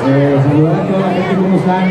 Saludar a toda la gente, ¿cómo están?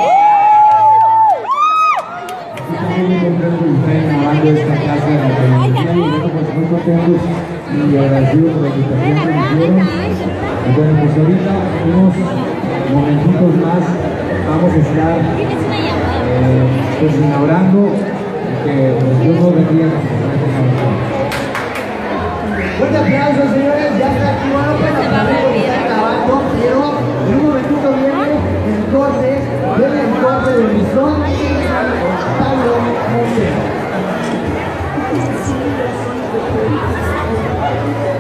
Estoy muy contento de estar grabando esta casa de la tecnología y bueno, pues muy contentos y agradecidos por la invitación que nos dieron. Y bueno, pues ahorita unos momentitos más vamos a estar pues inaugurando que pues, Dios nos bendiga con esta canción. Fuerte aplauso, señores, ya está aquí, bueno, pues está grabando, pero en un momentito viene el corte de Brizón, Pablo Montes.